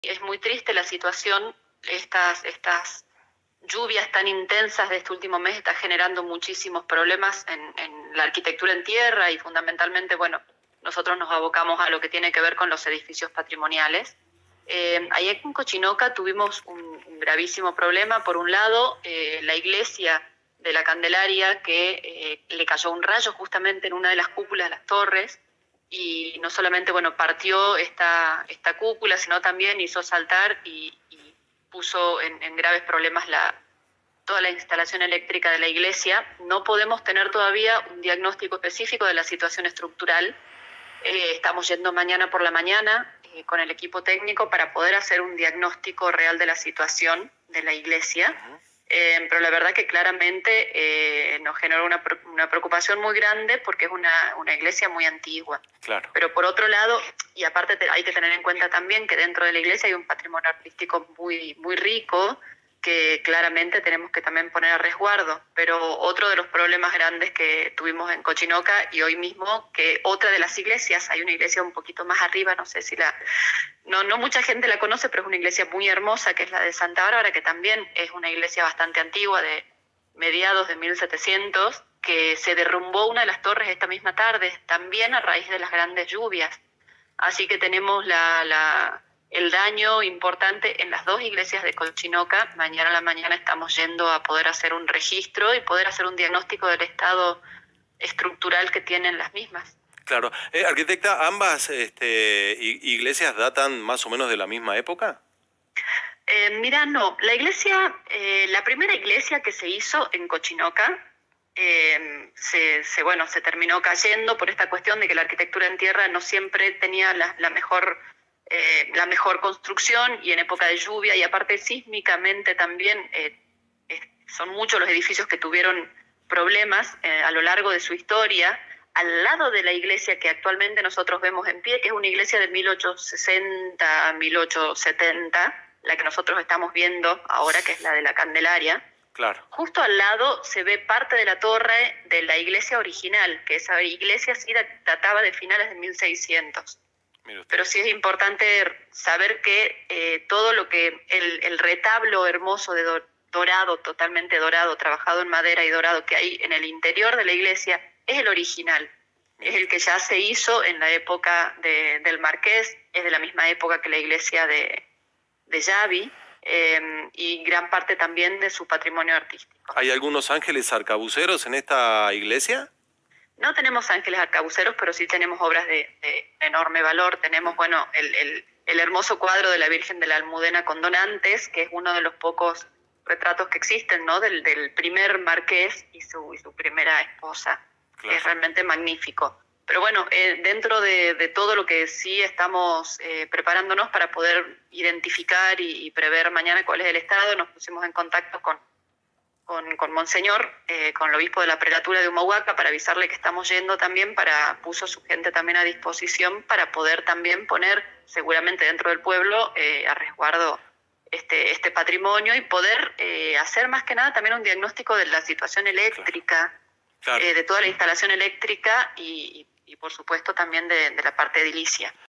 Es muy triste la situación, estas lluvias tan intensas de este último mes están generando muchísimos problemas en la arquitectura en tierra y fundamentalmente, bueno, nosotros nos abocamos a lo que tiene que ver con los edificios patrimoniales. Ahí en Cochinoca tuvimos un gravísimo problema. Por un lado, la iglesia de la Candelaria, que le cayó un rayo justamente en una de las cúpulas de las torres, y no solamente, bueno, partió esta cúpula, sino también hizo saltar y puso en graves problemas toda la instalación eléctrica de la iglesia. No podemos tener todavía un diagnóstico específico de la situación estructural. Estamos yendo mañana por la mañana con el equipo técnico para poder hacer un diagnóstico real de la situación de la iglesia. Pero la verdad que claramente nos generó una preocupación muy grande porque es una iglesia muy antigua. Claro. Pero por otro lado, y aparte hay que tener en cuenta también que dentro de la iglesia hay un patrimonio artístico muy, muy rico, que claramente tenemos que también poner a resguardo. Pero otro de los problemas grandes que tuvimos en Cochinoca y hoy mismo, que otra de las iglesias, hay una iglesia un poquito más arriba, no sé si no mucha gente la conoce, pero es una iglesia muy hermosa, que es la de Santa Bárbara, que también es una iglesia bastante antigua, de mediados de 1700, que se derrumbó una de las torres esta misma tarde, también a raíz de las grandes lluvias. Así que tenemos el daño importante en las dos iglesias de Cochinoca. Mañana a la mañana estamos yendo a poder hacer un registro y poder hacer un diagnóstico del estado estructural que tienen las mismas. Claro. Arquitecta, ¿ambas iglesias datan más o menos de la misma época? Mira, no. La primera iglesia que se hizo en Cochinoca se terminó cayendo por esta cuestión de que la arquitectura en tierra no siempre tenía la mejor construcción, y en época de lluvia y aparte sísmicamente también son muchos los edificios que tuvieron problemas a lo largo de su historia. Al lado de la iglesia que actualmente nosotros vemos en pie, que es una iglesia de 1860, 1870, la que nosotros estamos viendo ahora, que es la de la Candelaria. Claro. Justo al lado se ve parte de la torre de la iglesia original, que esa iglesia sí databa de finales de 1600. Pero sí es importante saber que todo lo que el retablo hermoso de dorado, totalmente dorado, trabajado en madera y dorado, que hay en el interior de la iglesia, es el original. Es el que ya se hizo en la época del Marqués, es de la misma época que la iglesia de Yavi, y gran parte también de su patrimonio artístico. ¿Hay algunos ángeles arcabuceros en esta iglesia? No tenemos ángeles arcabuceros, pero sí tenemos obras de enorme valor. Tenemos, bueno, el hermoso cuadro de la Virgen de la Almudena con donantes, que es uno de los pocos retratos que existen, ¿no? Del primer marqués y su primera esposa. Claro. Es realmente magnífico. Pero bueno, dentro de todo lo que sí estamos preparándonos para poder identificar y prever mañana cuál es el estado, nos pusimos en contacto con Monseñor, con el obispo de la prelatura de Humahuaca, para avisarle que estamos yendo también, puso su gente también a disposición para poder también poner seguramente dentro del pueblo a resguardo este patrimonio y poder hacer más que nada también un diagnóstico de la situación eléctrica, claro. De toda la instalación eléctrica y por supuesto también de la parte edilicia.